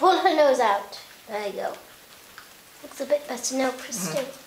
pull her nose out. There you go. Looks a bit better now, Christy.